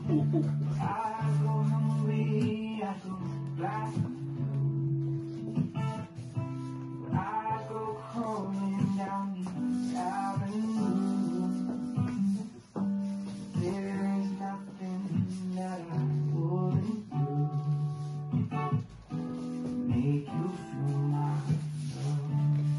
I go hungry, I go black. I go crawling down the avenue. There is nothing that I wouldn't do. Make you feel my love.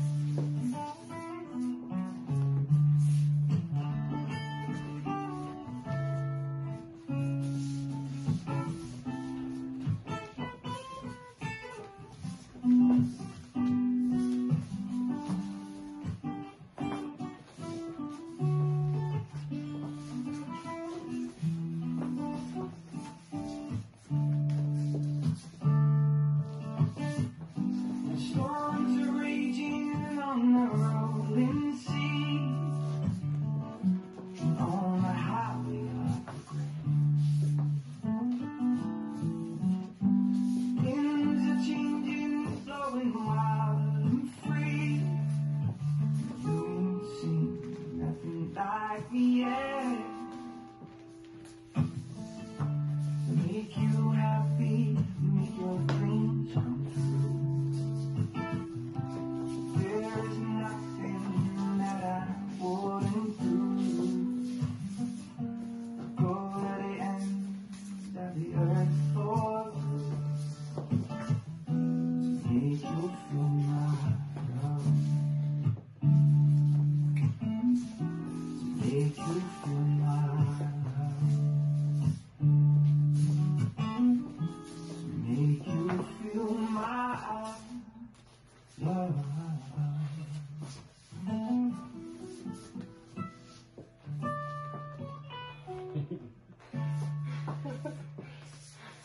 Storms are raging on the rolling sea, on the highway of regret. Winds are changing, blowing wild and free. You ain't seen nothing like me yet. Make you happy, make your dreams come true. There's nothing that I wouldn't do. Go to the end of the earth for you. Make you feel my love. Make you feel my love. Make you feel my love.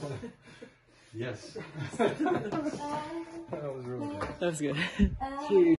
Yes. That was really good. That was good.